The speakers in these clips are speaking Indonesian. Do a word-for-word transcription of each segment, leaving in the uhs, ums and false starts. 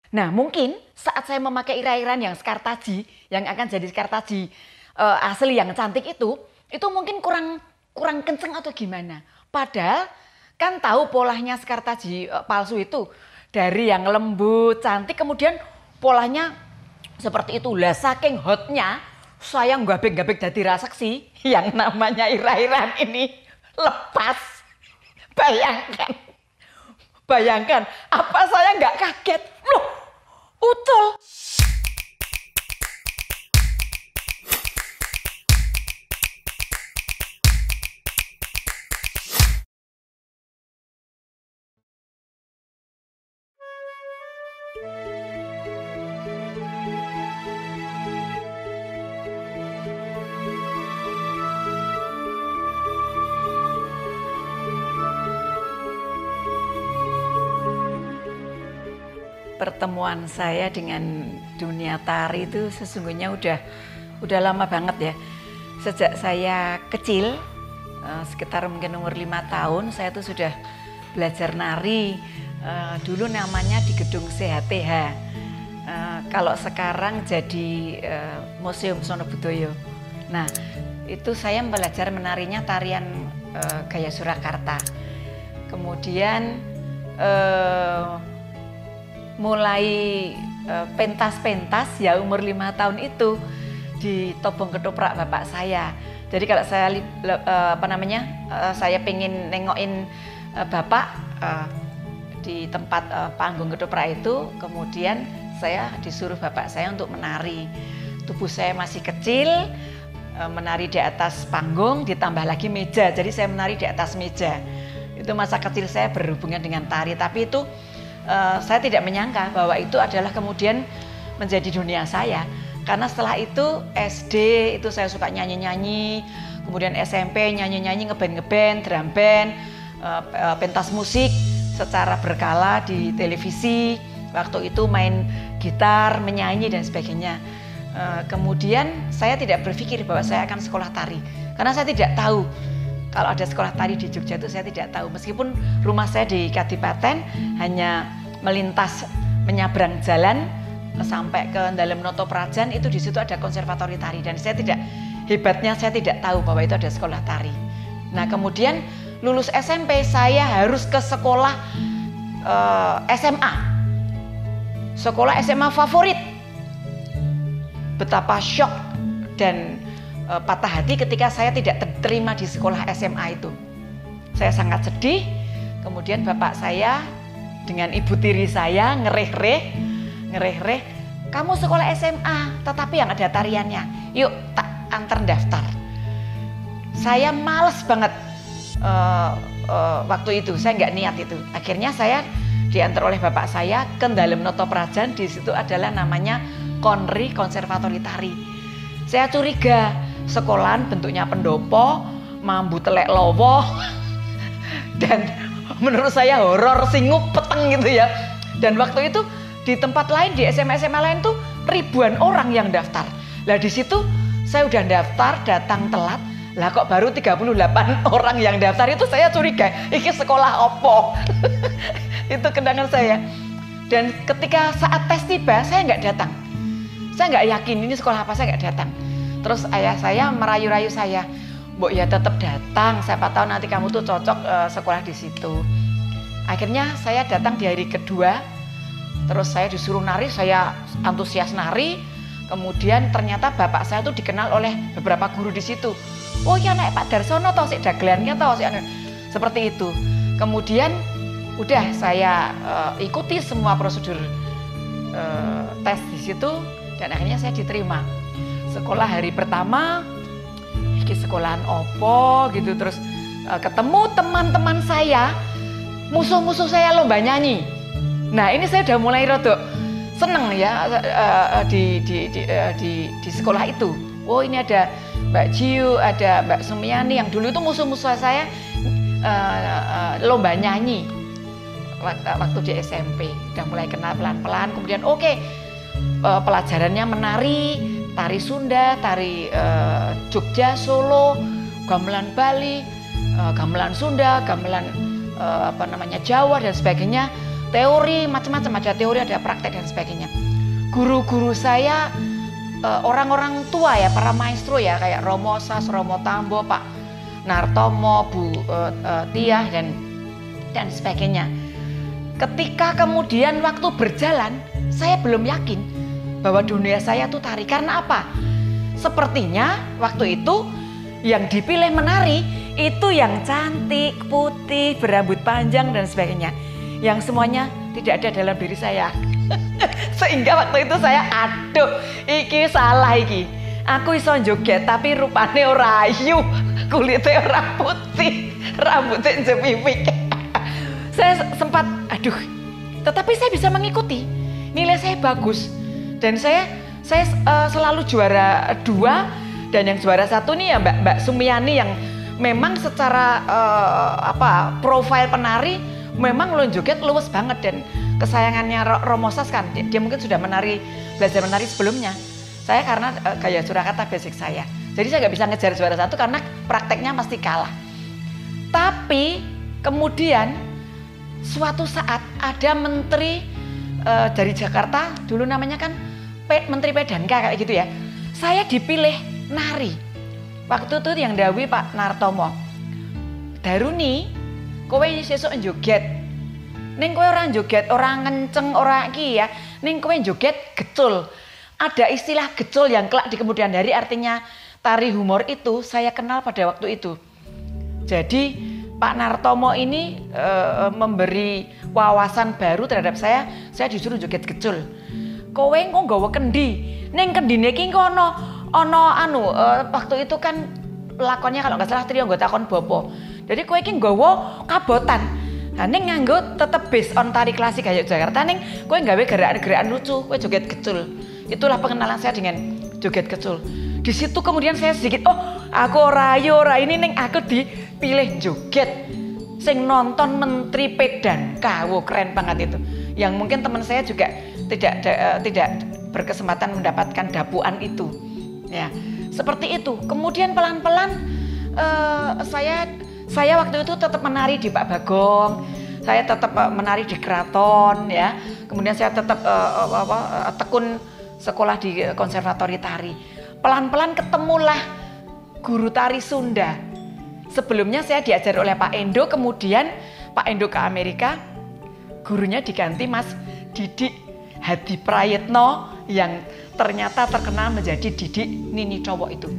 Nah, mungkin saat saya memakai irah-irahan yang Sekartaji, yang akan jadi Sekartaji uh, asli yang cantik itu, itu mungkin kurang kurang kenceng atau gimana. Padahal kan tahu polanya Sekartaji uh, palsu itu dari yang lembut, cantik, kemudian polanya seperti itu. Lah saking hotnya, saya gabek-gabek jadi rasaksi yang namanya irah-irahan ini lepas. Bayangkan, bayangkan, apa saya nggak kaget? Loh, ucul. Pertemuan saya dengan dunia tari itu sesungguhnya udah udah lama banget ya. Sejak saya kecil, sekitar mungkin umur lima tahun, saya tuh sudah belajar nari. Dulu namanya di gedung C H T H. Kalau sekarang jadi Museum Sono Budoyo. Nah, itu saya belajar menarinya tarian gaya Surakarta. Kemudian mulai pentas-pentas ya umur lima tahun itu di Tobong Ketoprak bapak saya. Jadi kalau saya apa namanya saya pengen nengokin bapak di tempat panggung ketoprak itu, kemudian saya disuruh bapak saya untuk menari. Tubuh saya masih kecil, menari di atas panggung ditambah lagi meja. Jadi saya menari di atas meja. Itu masa kecil saya berhubungan dengan tari, tapi itu Uh, saya tidak menyangka bahwa itu adalah kemudian menjadi dunia saya. Karena setelah itu S D itu saya suka nyanyi-nyanyi, kemudian S M P nyanyi-nyanyi, ngeband-ngeband, drum band, uh, uh, pentas musik secara berkala di televisi. Waktu itu main gitar, menyanyi dan sebagainya. Uh, kemudian saya tidak berpikir bahwa saya akan sekolah tari, karena saya tidak tahu kalau ada sekolah tari di Jogja itu, saya tidak tahu. Meskipun rumah saya di Kadipaten hanya melintas menyabrang jalan sampai ke dalam Noto Prajan, itu di situ ada konservatori tari, dan saya tidak, hebatnya saya tidak tahu bahwa itu ada sekolah tari. Nah, kemudian lulus S M P saya harus ke sekolah uh, S M A. Sekolah S M A favorit. Betapa syok dan patah hati ketika saya tidak terima di sekolah S M A itu. Saya sangat sedih. Kemudian bapak saya dengan ibu tiri saya ngereh-reh, ngereh-reh, kamu sekolah S M A, tetapi yang ada tariannya. Yuk tak antar daftar. Saya males banget uh, uh, waktu itu, saya nggak niat itu. Akhirnya saya diantar oleh bapak saya ke dalam Noto Prajan. Di situ adalah namanya Konri, Konservatori Tari. Saya curiga, sekolahan bentuknya pendopo, mambu telek lowo, dan menurut saya horor, singup, peteng gitu ya. Dan waktu itu di tempat lain, di S M A-S M A lain tuh ribuan orang yang daftar. Lah di situ saya udah daftar, datang telat. Lah kok baru tiga puluh delapan orang yang daftar, itu saya curiga, ini sekolah opo. Itu kenangan saya. Dan ketika saat tes tiba, saya nggak datang. Saya nggak yakin ini sekolah apa, saya nggak datang. Terus ayah saya merayu-rayu saya, Mbok ya tetap datang, siapa tahu nanti kamu tuh cocok uh, sekolah di situ. Akhirnya saya datang di hari kedua, terus saya disuruh nari, saya antusias nari. Kemudian ternyata bapak saya tuh dikenal oleh beberapa guru di situ. Oh ya naik Pak Darsono toh, si dagelannya toh, si anu. Seperti itu. Kemudian udah saya uh, ikuti semua prosedur uh, tes di situ. Dan akhirnya saya diterima. Sekolah hari pertama, ini sekolahan opo gitu. Terus uh, ketemu teman-teman saya, musuh-musuh saya lomba nyanyi. Nah ini saya udah mulai rodok seneng ya uh, di, di, di, uh, di, di sekolah itu. Oh ini ada Mbak Jiu, ada Mbak Sumiani yang dulu itu musuh-musuh saya uh, uh, lomba nyanyi waktu, waktu di S M P. Udah mulai kenal pelan-pelan. Kemudian oke. Okay, Uh, pelajarannya menari, tari Sunda, tari uh, Jogja, Solo, gamelan Bali, uh, gamelan Sunda, gamelan uh, apa namanya Jawa dan sebagainya. teori macam-macam, ada teori, ada praktek dan sebagainya. Guru-guru saya orang-orang tua ya, para maestro ya, kayak Romo Sas, Romo Tambo, Pak Nartomo, Bu uh, uh, Tiah dan dan sebagainya. Ketika kemudian waktu berjalan, saya belum yakin bahwa dunia saya tuh tari. Karena apa? Sepertinya waktu itu yang dipilih menari itu yang cantik, putih, berambut panjang dan sebagainya, yang semuanya tidak ada dalam diri saya. Sehingga waktu itu saya, aduh, iki salah iki. Aku iso joget tapi rupane ora ayu, kulitnya ora putih, rambutnya jepipik. Saya sempat, aduh, tetapi saya bisa mengikuti. Nilai saya bagus dan saya saya uh, selalu juara dua, dan yang juara satu nih ya Mbak Mbak Sumiani yang memang secara uh, apa profil penari memang lo joget luwes banget, dan kesayangannya Romo Sas kan dia, dia mungkin sudah menari, belajar menari sebelumnya. Saya karena uh, gaya Surakarta basic saya, jadi saya nggak bisa ngejar juara satu karena prakteknya pasti kalah. Tapi kemudian suatu saat ada menteri uh, dari Jakarta, dulu namanya kan Menteri Pedanka kayak gitu ya. Saya dipilih nari. Waktu itu yang dawi Pak Nartomo. Daruni, kowe sesuk joget. Ning kowe ora joget, ora ngenceng, ora iki ya. Ning kowe joget gecul. Ada istilah gecul yang kelak di kemudian hari, artinya tari humor itu saya kenal pada waktu itu. Jadi Pak Nartomo ini e, memberi wawasan baru terhadap saya. Saya disuruh joget gecul. Kowe engko nggawa kendi. Ning kendine iki engko ana ana anu uh, waktu itu kan lakonnya kalau nggak salah trio anggota kon bopo. Jadi kowe iki nggawa kabotan. Nah ning nganggo tetep based on tari klasik kayak Jakarta, ning kowe nggawe gerakan-gerakan lucu, kowe joget gecul. Itulah pengenalan saya dengan joget gecul. Di situ kemudian saya sedikit, oh aku ora yo ora ini, ning aku dipilih joget. Sing nonton Menteri Pedanka, wow keren banget itu. Yang mungkin teman saya juga tidak uh, tidak berkesempatan mendapatkan dapuan itu, ya seperti itu. Kemudian pelan-pelan uh, saya saya waktu itu tetap menari di Pak Bagong, saya tetap uh, menari di Keraton, ya. Kemudian saya tetap uh, uh, uh, tekun sekolah di konservatori tari. Pelan-pelan ketemulah guru tari Sunda. Sebelumnya saya diajar oleh Pak Endo, kemudian Pak Endo ke Amerika, gurunya diganti Mas Didi Hadi Prayitno yang ternyata terkenal menjadi Didik Nini Cowok itu.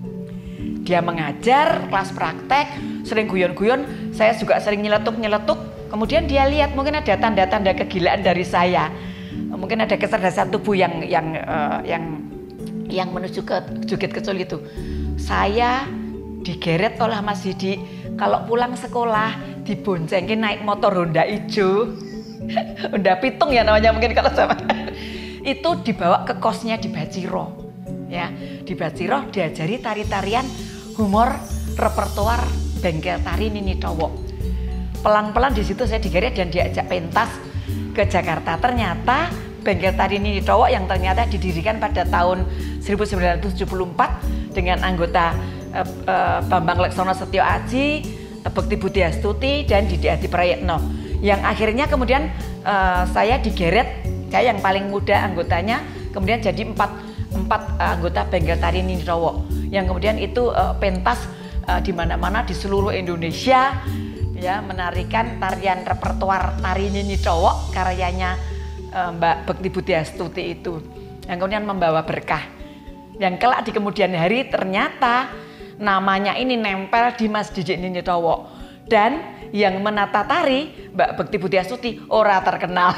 Dia mengajar kelas praktek, sering guyon-guyon, saya juga sering nyeletuk-nyeletuk. Kemudian dia lihat mungkin ada tanda-tanda kegilaan dari saya, mungkin ada kecerdasan tubuh yang yang uh, yang yang menuju ke joget kecul itu. Saya digeret oleh Mas Didi, kalau pulang sekolah diboncengin naik motor Honda ijo. Honda Pitung ya namanya mungkin kalau zaman itu, dibawa ke kosnya di Baciro, ya di Baciro diajari tari-tarian humor repertoar bengkel tari Nini Cowok. Pelan-pelan di situ saya digeret dan diajak pentas ke Jakarta. Ternyata bengkel tari Nini Cowok yang ternyata didirikan pada tahun seribu sembilan ratus tujuh puluh empat dengan anggota eh, eh, Bambang Leksono Setio Aji, Bekti Budiastuti dan Didi Hadi Prayitno. Yang akhirnya kemudian uh, saya digeret, saya yang paling muda anggotanya, kemudian jadi empat, empat anggota bengkel tari Nini Cowok. Yang kemudian itu uh, pentas uh, di mana-mana di seluruh Indonesia, ya menarikan tarian repertoar tari Nini Cowok karyanya uh, Mbak Bekti Budiastuti itu, yang kemudian membawa berkah. Yang kelak di kemudian hari ternyata namanya ini nempel di Mas Didik Nini Cowok. Dan yang menata tari Mbak Bekti Budiastuti ora terkenal.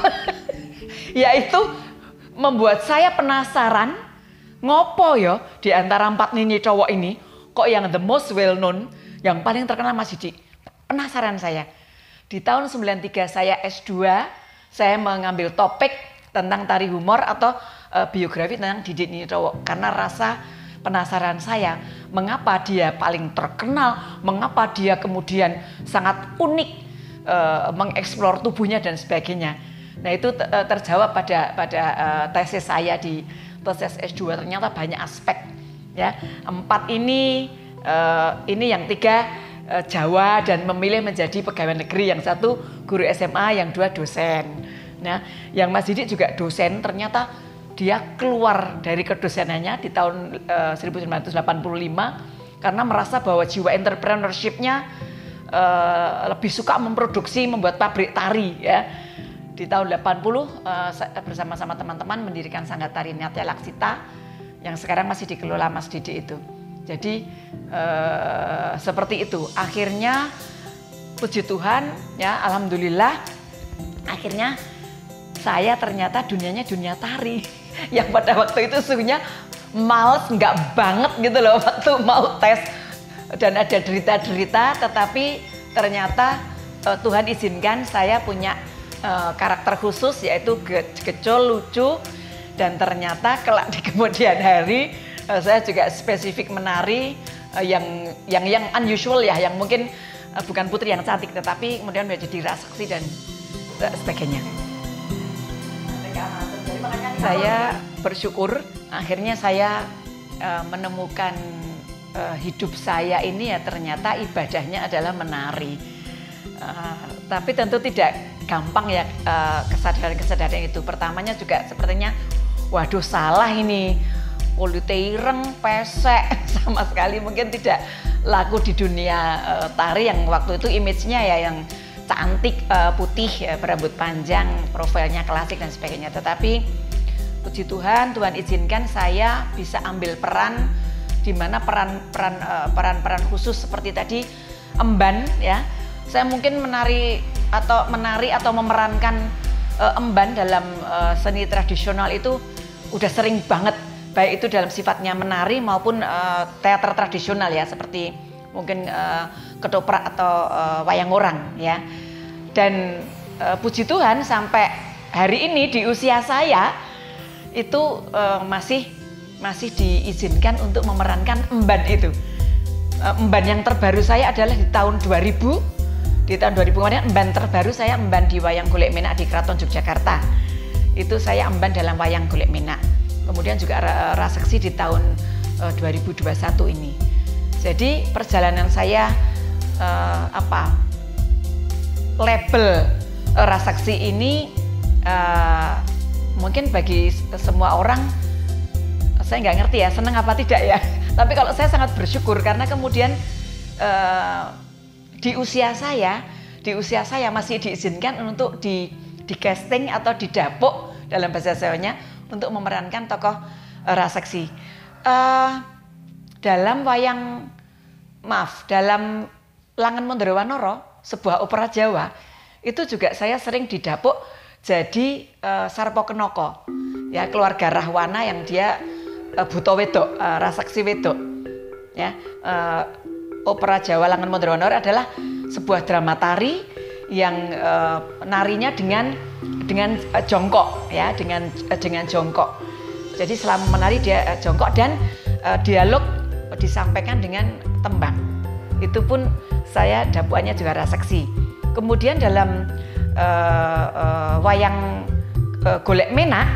Yaitu membuat saya penasaran, ngopo yo di antara empat Nini Cowok ini kok yang the most well known, yang paling terkenal Mas Didi. Penasaran saya. Di tahun sembilan tiga saya S dua, saya mengambil topik tentang tari humor atau uh, biografi tentang Didi Nini Cowok karena rasa penasaran saya, mengapa dia paling terkenal, mengapa dia kemudian sangat unik e, mengeksplor tubuhnya dan sebagainya. Nah itu te, terjawab pada pada e, tesis saya di tesis S dua, ternyata banyak aspek, ya. Empat ini e, ini yang tiga uh, Jawa dan memilih menjadi pegawai negeri, yang satu guru S M A, yang dua dosen. Nah, yang Mas Didik juga dosen, ternyata dia keluar dari kedosenannya di tahun uh, seribu sembilan ratus delapan puluh lima karena merasa bahwa jiwa entrepreneurship-nya uh, lebih suka memproduksi, membuat pabrik tari ya. Di tahun delapan puluh uh, bersama-sama teman-teman mendirikan Sangga Tari Natya Laksita yang sekarang masih dikelola Mas Didik itu. Jadi uh, seperti itu. Akhirnya puji Tuhan ya, alhamdulillah akhirnya saya ternyata dunianya dunia tari yang pada waktu itu sesungguhnya males nggak banget gitu loh waktu mau tes dan ada derita-derita, tetapi ternyata uh, Tuhan izinkan saya punya Uh, karakter khusus, yaitu gecol, lucu, dan ternyata kelak di kemudian hari uh, saya juga spesifik menari uh, yang yang yang unusual ya, yang mungkin uh, bukan putri yang cantik tetapi kemudian menjadi rasaksi dan uh, sebagainya. Saya bersyukur akhirnya saya uh, menemukan uh, hidup saya ini ya ternyata ibadahnya adalah menari. Uh, tapi tentu tidak gampang ya kesadaran-kesadaran itu. Pertamanya juga sepertinya waduh salah ini, kulite ireng, pesek, sama sekali mungkin tidak laku di dunia uh, tari yang waktu itu image-nya ya yang cantik, uh, putih, ya, berambut panjang, profilnya klasik dan sebagainya. Tetapi puji Tuhan, Tuhan izinkan saya bisa ambil peran di mana peran-peran uh, peran-peran khusus seperti tadi emban ya. Saya mungkin menari atau menari atau memerankan uh, emban dalam uh, seni tradisional itu udah sering banget, baik itu dalam sifatnya menari maupun uh, teater tradisional ya, seperti mungkin uh, ketoprak atau uh, wayang orang ya. Dan uh, puji Tuhan sampai hari ini di usia saya itu uh, masih masih diizinkan untuk memerankan emban itu. Uh, emban yang terbaru saya adalah di tahun dua ribu. Di tahun dua ribu kemarin emban terbaru saya emban di Wayang Golek Menak di Keraton Yogyakarta. Itu saya emban dalam Wayang Golek Menak. Kemudian juga raseksi di tahun uh, dua ribu dua puluh satu ini. Jadi perjalanan saya uh, apa label uh, raseksi ini uh, mungkin bagi semua orang saya nggak ngerti ya senang apa tidak ya. Tapi kalau saya sangat bersyukur karena kemudian uh, di usia saya, di usia saya masih diizinkan untuk di, di casting atau didapuk dalam bahasa Jawanya untuk memerankan tokoh uh, raseksi. Uh, dalam wayang, maaf, dalam Langen Mondoro Wanara, sebuah opera Jawa, itu juga saya sering didapuk jadi uh, Sarpo Kenoko, ya keluarga Rahwana yang dia uh, buta wedok, uh, raseksi wedok, ya. Uh, Opera Jawa Langen Mondoro Wanara adalah sebuah drama tari yang uh, narinya dengan dengan uh, jongkok ya, dengan uh, dengan jongkok. Jadi selama menari dia uh, jongkok dan uh, dialog disampaikan dengan tembang. Itu pun saya dapuannya juga raseksi. Kemudian dalam uh, uh, wayang uh, Golek Menak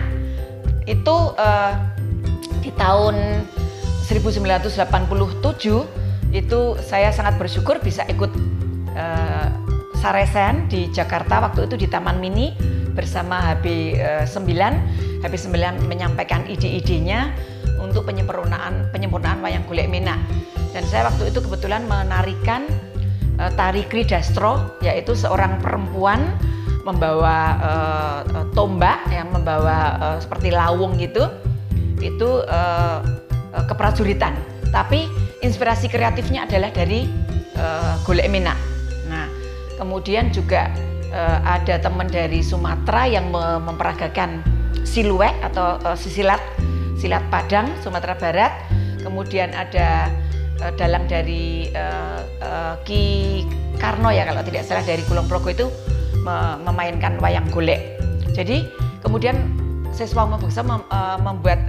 itu uh, di tahun seribu sembilan ratus delapan puluh tujuh itu saya sangat bersyukur bisa ikut uh, Saresen di Jakarta waktu itu di Taman Mini bersama H B sembilan. H B sembilan menyampaikan ide-idenya untuk penyempurnaan penyempurnaan wayang Golek Menak. Dan saya waktu itu kebetulan menarikan uh, tari Kridastro, yaitu seorang perempuan membawa uh, tombak yang membawa uh, seperti lawung gitu. Itu uh, uh, keprajuritan. Tapi inspirasi kreatifnya adalah dari uh, Golek Menak. Nah, kemudian juga uh, ada teman dari Sumatera yang memperagakan siluet atau uh, silat, silat Padang Sumatera Barat. Kemudian ada uh, dalang dari uh, uh, Ki Karno ya kalau tidak salah dari Kulon Progo itu me memainkan wayang golek. Jadi kemudian siswa bisa mem uh, membuat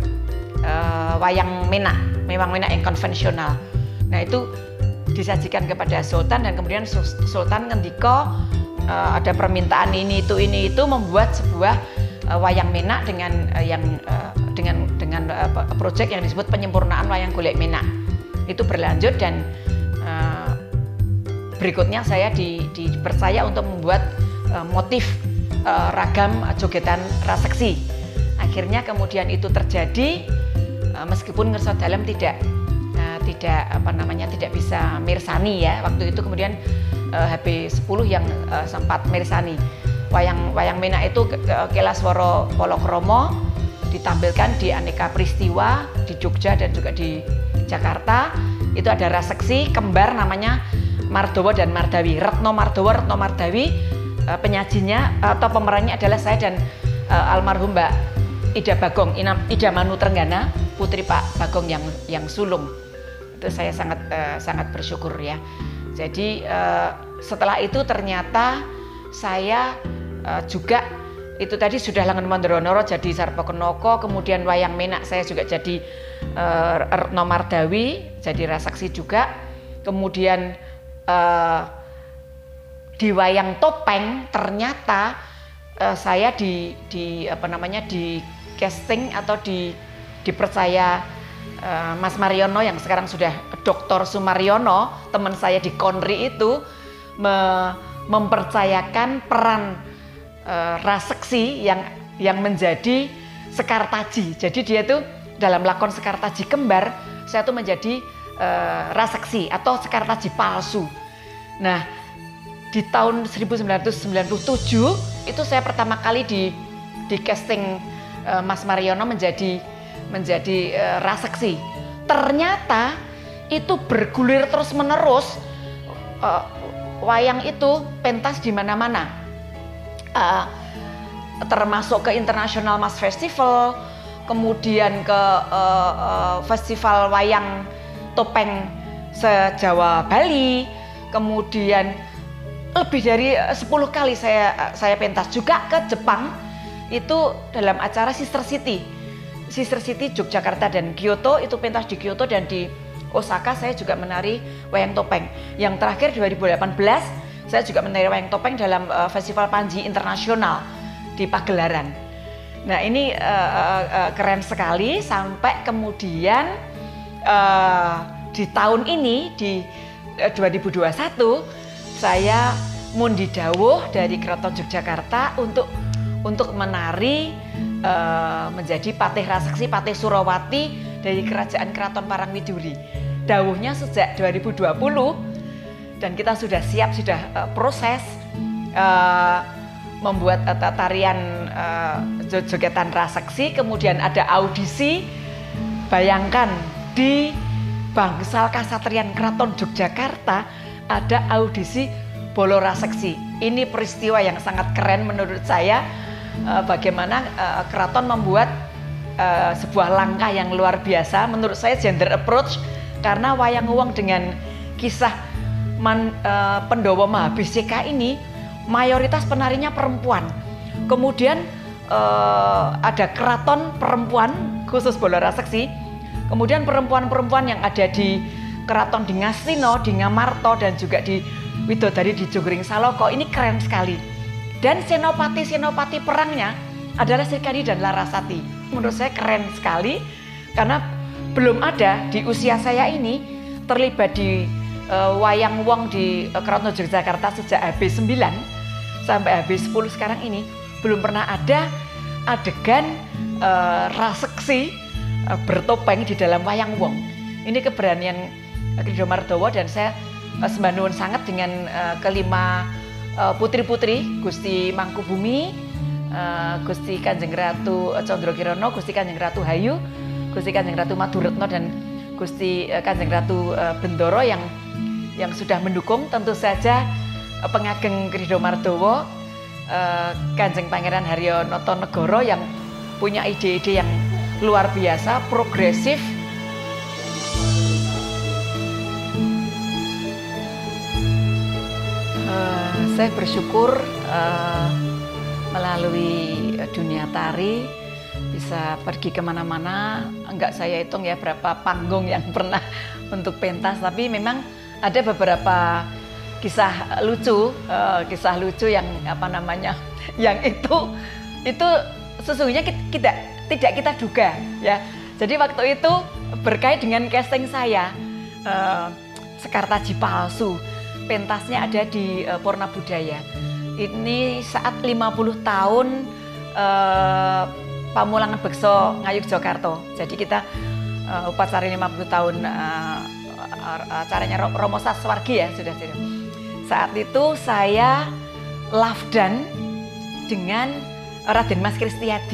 uh, wayang menak, wayang menak yang konvensional. Nah itu disajikan kepada Sultan dan kemudian Sultan ngendiko uh, ada permintaan ini itu ini itu membuat sebuah uh, wayang menak dengan uh, yang uh, dengan dengan uh, proyek yang disebut penyempurnaan wayang golek menak. Itu berlanjut dan uh, berikutnya saya di, dipercaya untuk membuat uh, motif uh, ragam jogetan raseksi. Akhirnya kemudian itu terjadi uh, meskipun Ngerso Dalem tidak uh, tidak apa namanya tidak bisa mirsani ya waktu itu, kemudian uh, H B sepuluh yang uh, sempat mirsani wayang wayang menak itu Kelaswara Palakromo ditampilkan di aneka peristiwa di Jogja dan juga di Jakarta. Itu ada raseksi kembar namanya Mardawa dan Mardawi, Retno Mardawa, Retno Mardawi. Uh, penyajinya atau pemerannya adalah saya dan uh, almarhum Mbak Ida Bagong, Ida Manu Trenggana, putri Pak Bagong yang yang sulung. Itu saya sangat uh, sangat bersyukur ya. Jadi uh, setelah itu ternyata saya uh, juga itu tadi sudah Langen Mandronoro jadi Sarpakenaka, kemudian wayang menak saya juga jadi uh, Retno Mardawi, jadi raseksi juga. Kemudian uh, di wayang topeng ternyata uh, saya di di apa namanya di casting atau di dipercaya uh, Mas Mariono yang sekarang sudah Doktor Sumaryono, teman saya di Konri itu me, mempercayakan peran uh, raseksi yang yang menjadi Sekartaji. Jadi dia itu dalam lakon Sekartaji kembar, saya tuh menjadi uh, raseksi atau Sekartaji palsu. Nah, di tahun seribu sembilan ratus sembilan puluh tujuh itu saya pertama kali di di casting uh, Mas Mariono menjadi menjadi uh, raseksi. Ternyata itu bergulir terus menerus, uh, wayang itu pentas di mana-mana, uh, termasuk ke International Mas Festival, kemudian ke uh, uh, festival wayang topeng se-Jawa Bali, kemudian lebih dari sepuluh kali saya saya pentas juga ke Jepang itu dalam acara Sister City Sister City Yogyakarta dan Kyoto, itu pentas di Kyoto, dan di Osaka saya juga menari wayang topeng. Yang terakhir dua ribu delapan belas saya juga menari wayang topeng dalam uh, Festival Panji Internasional di Pagelaran. Nah ini uh, uh, keren sekali sampai kemudian uh, di tahun ini di uh, dua ribu dua puluh satu saya mundi dawuh dari Keraton Yogyakarta untuk untuk menari uh, menjadi patih raseksi patih Surawati dari Kerajaan Keraton Parangwiduri. Dawuhnya sejak dua ribu dua puluh dan kita sudah siap, sudah uh, proses uh, membuat uh, tarian uh, jogetan raseksi, kemudian ada audisi. Bayangkan di Bangsal Kasatriyan Keraton Yogyakarta ada audisi bolo raseksi. Ini peristiwa yang sangat keren menurut saya, uh, bagaimana uh, keraton membuat uh, sebuah langkah yang luar biasa menurut saya, gender approach, karena wayang wong dengan kisah Man, uh, Pendowo Mahabisika ini mayoritas penarinya perempuan. Kemudian uh, ada keraton perempuan khusus bolo raseksi, kemudian perempuan-perempuan yang ada di keraton di Ngastina, di Ngamarta, dan juga di Widodari di Jogring Saloko. Ini keren sekali. Dan senopati-senopati perangnya adalah Srikandi dan Larasati. Menurut saya keren sekali karena belum ada di usia saya ini terlibat di uh, wayang wong di uh, Keraton Yogyakarta sejak H B sembilan sampai H B sepuluh sekarang ini belum pernah ada adegan uh, raseksi uh, bertopeng di dalam wayang wong. Ini keberanian Ridho Mardawa, dan saya uh, sembah nuwun sangat dengan uh, kelima uh, putri-putri Gusti Mangkubumi, uh, Gusti Kanjeng Ratu Condrokirono, Gusti Kanjeng Ratu Hayu, Gusti Kanjeng Ratu Maduretno, dan Gusti uh, Kanjeng Ratu uh, Bendoro yang yang sudah mendukung. Tentu saja uh, pengageng Ridho Mardawa, uh, Kanjeng Pangeran Haryo Notonegoro yang punya ide-ide yang luar biasa, progresif. Uh, saya bersyukur uh, melalui dunia tari bisa pergi kemana-mana. Enggak saya hitung ya berapa panggung yang pernah untuk pentas, tapi memang ada beberapa kisah lucu, uh, kisah lucu yang apa namanya, yang itu itu sesungguhnya kita, tidak kita duga ya. Jadi waktu itu berkait dengan casting saya, uh, Sekartaji palsu. pentasnya ada di uh, Purna Budaya. Ini saat lima puluh tahun uh, Pamulangan Bekso Ngayuk Jakarta. Jadi kita uh, upacara lima puluh tahun uh, acaranya Romo Saswargi ya sudah sudah. Saat itu saya lafdan dengan Raden Mas Kristiadi.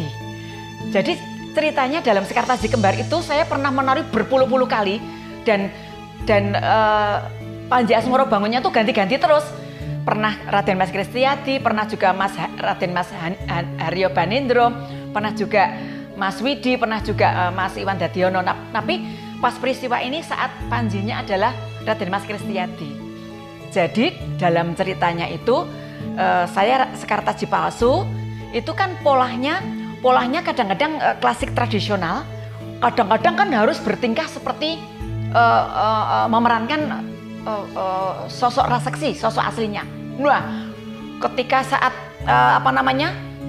Jadi ceritanya dalam Sekartaji Kembar itu saya pernah menari berpuluh-puluh kali dan dan uh, Panji Asmoro bangunnya tuh ganti-ganti terus. Pernah Raden Mas Kristiadi, pernah juga Mas ha Raden Mas Han Han Haryo Banendro, pernah juga Mas Widi, pernah juga uh, Mas Iwan Dadiono. Nah, tapi pas peristiwa ini saat panjinya adalah Raden Mas Kristiadi. Jadi dalam ceritanya itu uh, saya Sekartaji palsu itu kan polanya polanya kadang-kadang uh, klasik tradisional, kadang-kadang kan harus bertingkah seperti uh, uh, uh, memerankan uh, uh, sosok raseksi, sosok aslinya. Nah, ketika saat uh, apa namanya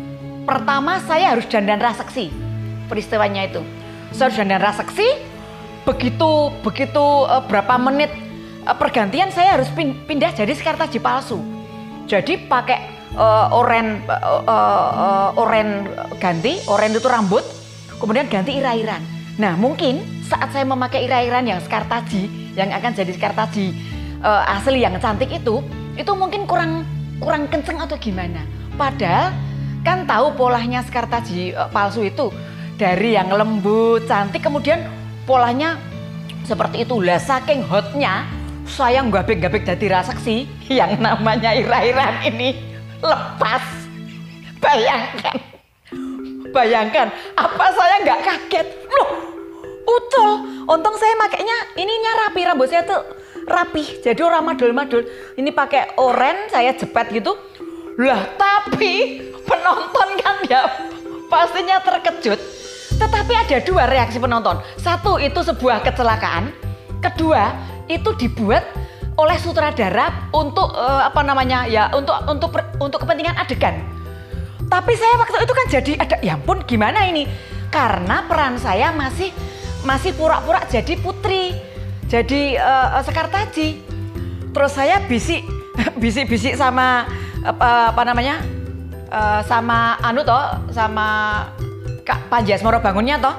pertama saya harus dandan raseksi, peristiwanya itu saya harus dandan raseksi. Begitu begitu uh, berapa menit uh, pergantian saya harus pindah jadi Sekartaji palsu. Jadi pakai uh, oren uh, uh, oren ganti, oren itu rambut, kemudian ganti ira-iran. Nah mungkin saat saya memakai ira-iran yang Sekartaji, yang akan jadi Sekartaji uh, asli yang cantik itu, itu mungkin kurang kurang kenceng atau gimana. Padahal kan tahu polanya Sekartaji uh, palsu itu dari yang lembut, cantik, kemudian polanya seperti itu. Lah saking hotnya saya gabek-gabek dari raseksi yang namanya ira-iran ini lepas. Bayangkan, bayangkan apa saya nggak kaget loh, ucul. Untung saya makainya ininya rapi, rambut saya tuh rapi, jadi orang madul-madul. Ini pakai oren saya jepet gitu. Lah tapi penonton kan ya pastinya terkejut. Tetapi ada dua reaksi penonton. Satu, itu sebuah kecelakaan. Kedua, itu dibuat oleh sutradara untuk uh, apa namanya ya untuk untuk untuk kepentingan adegan. Tapi saya waktu itu kan jadi ada, ya ampun gimana ini? Karena peran saya masih masih pura-pura jadi putri, jadi uh, Sekartaji. Terus saya bisik bisik-bisik sama apa, apa namanya uh, sama anu toh sama Kak Panji Asmoro bangunnya toh,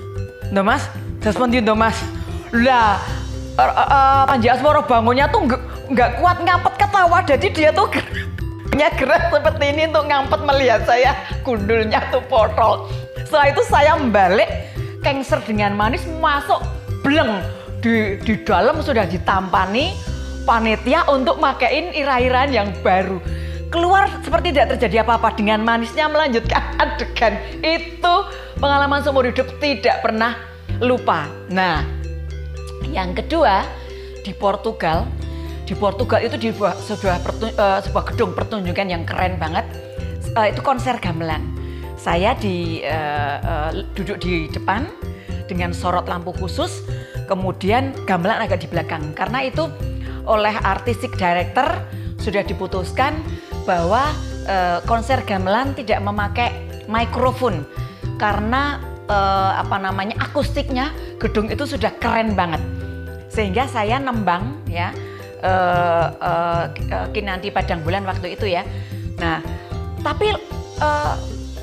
no mas, respondi no mas. Lah, uh, uh, Panji Asmoro bangunnya tuh nggak kuat ngampet ketawa, jadi dia tuh gerak, gerak seperti ini untuk ngampet melihat saya, gundulnya tuh potol. Setelah itu saya balik, kengser dengan manis masuk bleng di di dalam sudah ditampani panitia untuk makein ira-iran yang baru. Keluar seperti tidak terjadi apa-apa, dengan manisnya melanjutkan adegan. Itu pengalaman seumur hidup tidak pernah lupa. Nah, yang kedua di Portugal, di Portugal itu di sebuah, sebuah, uh, sebuah gedung pertunjukan yang keren banget. Uh, itu konser gamelan. Saya di uh, uh, duduk di depan dengan sorot lampu khusus, kemudian gamelan agak di belakang. Karena itu oleh artistic director sudah diputuskan bahwa uh, konser gamelan tidak memakai mikrofon karena uh, apa namanya akustiknya gedung itu sudah keren banget, sehingga saya nembang ya uh, uh, Kinanti Padang Bulan waktu itu ya. Nah tapi uh,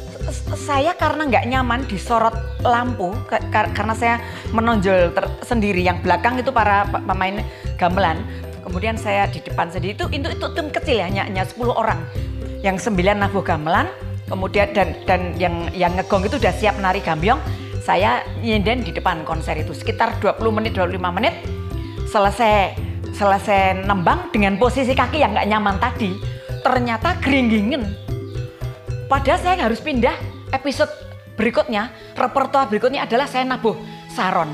saya karena nggak nyaman disorot lampu karena saya menonjol sendiri, yang belakang itu para pemain gamelan. Kemudian saya di depan sendiri itu itu, itu tim kecil ya, hanya, hanya sepuluh orang. Yang sembilan nabuh gamelan, kemudian dan dan yang yang ngegong itu udah siap nari gambyong. Saya nyinden di depan konser itu sekitar dua puluh menit, dua puluh lima menit. Selesai selesai nembang dengan posisi kaki yang nggak nyaman tadi, ternyata geringgingen. Padahal saya harus pindah episode berikutnya, repertoire berikutnya adalah saya nabuh saron.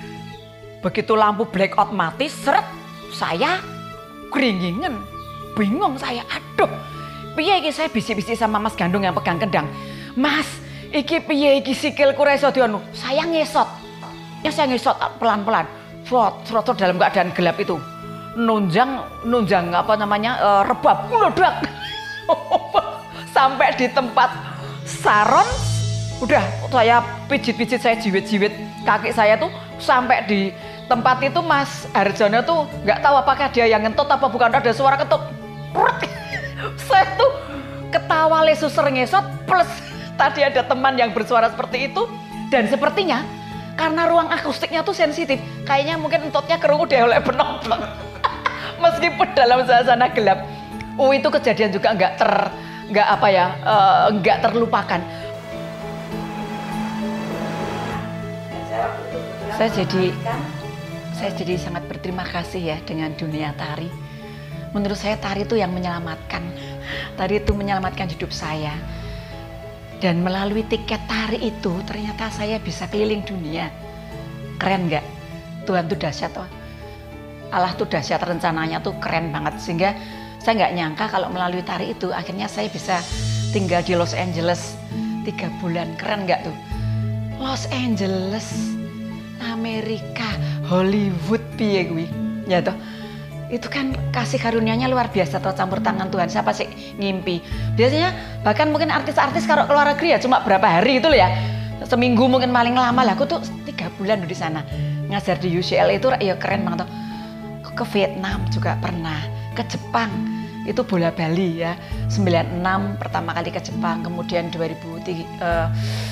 Begitu lampu blackout mati, seret, saya geringgingen, bingung saya, aduh, piye iki, saya bisik-bisik sama Mas Gandung yang pegang kendang. Mas, iki piye iki sikilku ra iso dianu. Saya ngesot. Ya saya ngesot pelan-pelan. Frot, frot dalam keadaan gelap itu. Nunjang, nunjang apa namanya? Uh, rebab, meledak. Sampai di tempat saron, udah saya pijit-pijit, saya jiwit-jiwit kaki saya tuh sampai di tempat itu Mas Harjono tuh nggak tahu apakah dia yang ngentut apa bukan, ada suara ketut. Saya tuh ketawa lesuser ngesot plus tadi ada teman yang bersuara seperti itu, dan sepertinya karena ruang akustiknya tuh sensitif, kayaknya mungkin entutnya kerungu deh oleh penonton. Meskipun dalam suasana gelap. Oh, itu kejadian juga nggak ter nggak apa ya uh, nggak terlupakan. Saya jadi saya jadi sangat berterima kasih ya dengan dunia tari. Menurut saya tari itu yang menyelamatkan. Tari itu menyelamatkan hidup saya. Dan melalui tiket tari itu ternyata saya bisa keliling dunia. Keren nggak? Tuhan tuh dahsyat toh. Allah tuh dahsyat, rencananya tuh keren banget. Sehingga saya nggak nyangka kalau melalui tari itu akhirnya saya bisa tinggal di Los Angeles tiga bulan. Keren nggak tuh? Los Angeles, Amerika, Hollywood piye gue. Ya toh. Itu kan kasih karunia-Nya luar biasa atau campur tangan Tuhan. Siapa sih ngimpi? Biasanya bahkan mungkin artis-artis kalau keluar negeri ya cuma berapa hari itu loh ya. Seminggu mungkin paling lama lah. Aku tuh tiga bulan di sana ngajar di U C L itu ya keren banget. Ke Vietnam juga pernah, ke Jepang itu bola Bali ya. sembilan enam pertama kali ke Jepang, kemudian dua ribu tiga uh,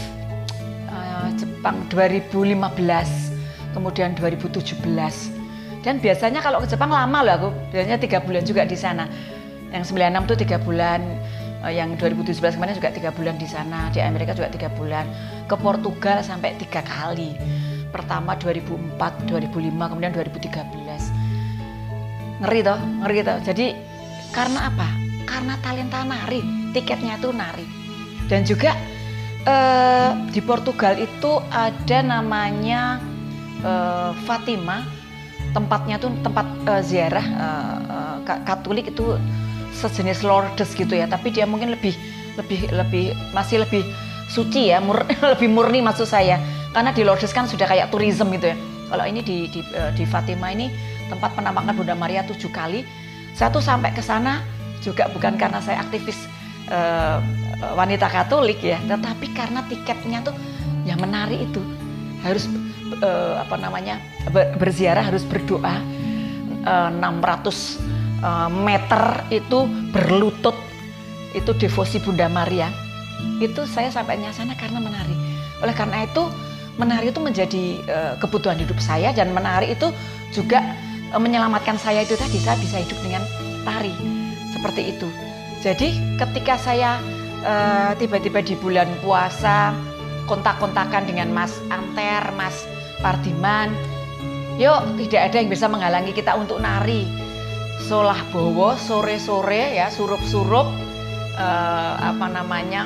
uh, Jepang dua ribu lima belas, kemudian dua ribu tujuh belas. Dan biasanya kalau ke Jepang lama loh aku, biasanya tiga bulan juga di sana. Yang sembilan enam tuh tiga bulan, yang dua ribu tujuh belas kemarin juga tiga bulan di sana. Di Amerika juga tiga bulan. Ke Portugal sampai tiga kali. Pertama dua ribu empat, dua ribu lima, kemudian dua ribu tiga belas. Ngeri toh, ngeri toh. Jadi karena apa? Karena talenta nari, tiketnya tuh nari. Dan juga eh, di Portugal itu ada namanya eh, Fatima. Tempatnya tuh tempat uh, ziarah uh, uh, Katolik itu sejenis Lourdes gitu ya, tapi dia mungkin lebih lebih lebih masih lebih suci ya, mur, lebih murni maksud saya, karena di Lourdes kan sudah kayak tourism gitu ya. Kalau ini di di, uh, di Fatima ini tempat penampakan Bunda Maria tujuh kali. Saya tuh sampai ke sana juga bukan karena saya aktivis uh, wanita Katolik ya, tetapi karena tiketnya tuh yang menari itu harus Uh, apa namanya ber, berziarah, harus berdoa uh, enam ratus uh, meter itu berlutut, itu devosi Bunda Maria. Itu saya sampainya sana karena menari. Oleh karena itu menari itu menjadi uh, kebutuhan hidup saya, dan menari itu juga uh, menyelamatkan saya. Itu tadi saya bisa hidup dengan tari seperti itu. Jadi ketika saya uh, tiba-tiba di bulan puasa kontak-kontakan dengan Mas Anter, Mas Pardiman, yuk tidak ada yang bisa menghalangi kita untuk nari. Solah bowo sore-sore ya, surup-surup uh, apa namanya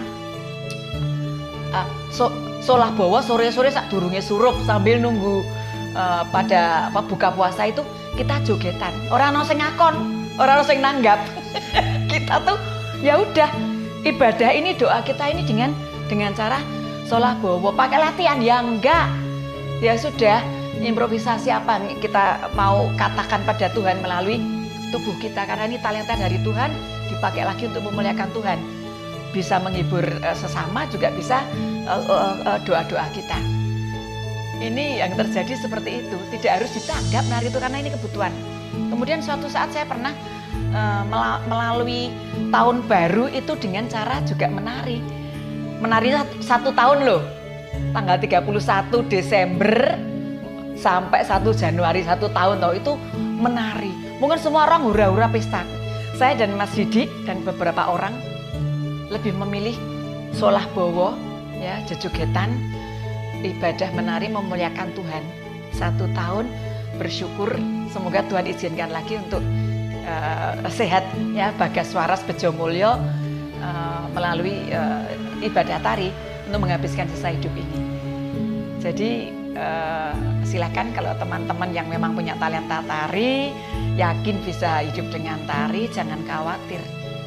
uh, so, solah bowo sore-sore sak durunge surup sambil nunggu uh, pada apa buka puasa itu kita jogetan. Orang ono sing ngakon, orang ono sing nanggap. Kita tuh ya udah ibadah ini, doa kita ini dengan dengan cara solah bowo. Pakai latihan ya enggak? Ya sudah, improvisasi apa kita mau katakan pada Tuhan melalui tubuh kita, karena ini talenta dari Tuhan dipakai lagi untuk memuliakan Tuhan. Bisa menghibur uh, sesama, juga bisa doa-doa uh, uh, uh, kita. Ini yang terjadi seperti itu, tidak harus ditanggap nari itu karena ini kebutuhan. Kemudian suatu saat saya pernah uh, melalui tahun baru itu dengan cara juga menari. Menari satu tahun loh. Tanggal tiga puluh satu Desember sampai satu Januari satu tahun toh itu menari. Mungkin semua orang hura-hura pesta. Saya dan Mas Didi dan beberapa orang lebih memilih solah bowo ya, jejogetan, ibadah menari memuliakan Tuhan. Satu tahun bersyukur, semoga Tuhan izinkan lagi untuk uh, sehat ya, Bagas Waras Bejo Mulyo uh, melalui uh, ibadah tari untuk menghabiskan sisa hidup ini. Jadi uh, silakan kalau teman-teman yang memang punya talenta tari, yakin bisa hidup dengan tari, jangan khawatir.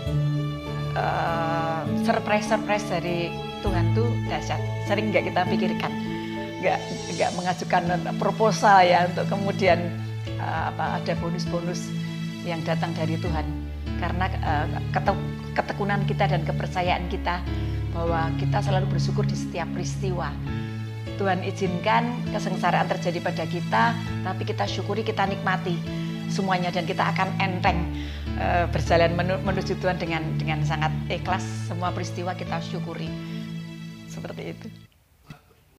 Uh, surprise-surprise dari Tuhan tuh dahsyat. Sering nggak kita pikirkan, nggak nggak mengajukan proposal ya untuk kemudian uh, apa ada bonus-bonus yang datang dari Tuhan. Karena uh, ketekunan kita dan kepercayaan kita bahwa kita selalu bersyukur di setiap peristiwa. Tuhan izinkan kesengsaraan terjadi pada kita, tapi kita syukuri, kita nikmati semuanya, dan kita akan enteng e, berjalan menuju Tuhan dengan dengan sangat ikhlas. Semua peristiwa kita syukuri, seperti itu.